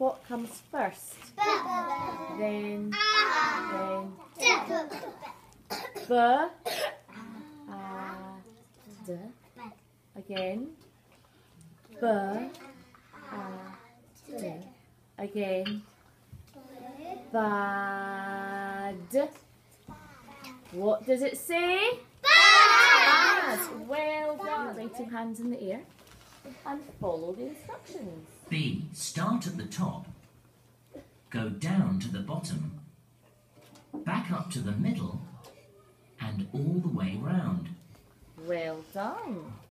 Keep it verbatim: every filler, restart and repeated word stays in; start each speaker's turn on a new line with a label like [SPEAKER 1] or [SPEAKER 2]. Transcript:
[SPEAKER 1] what comes first? Then, then, b, a, d. Again, b, a, d. Again, bad. What does it say? Bad. Well done. Right your hands in the air and follow the instructions.
[SPEAKER 2] B. Start at the top, go down to the bottom, back up to the middle, and all the way round.
[SPEAKER 1] Well done.